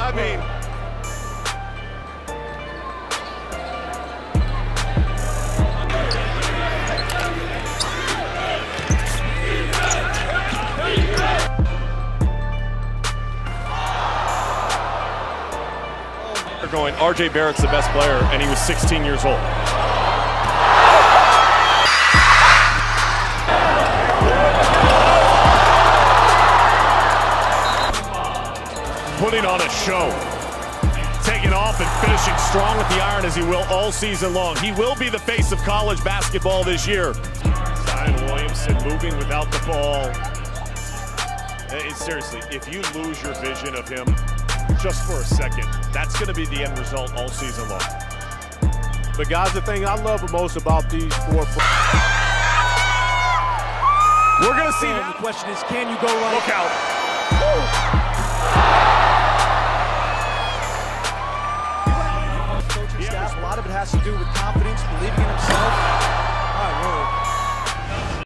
I mean, they're going, RJ Barrett's the best player, and he was 16 years old. Putting on a show, taking off and finishing strong with the iron as he will all season long. He will be the face of college basketball this year. Zion Williamson moving without the ball. Seriously, if you lose your vision of him just for a second, that's going to be the end result all season long. But guys, the thing I love the most about these four players. We're going to see now. The question is, can you go right? Look out. Coaching staff, a lot of it has to do with confidence, believing in himself.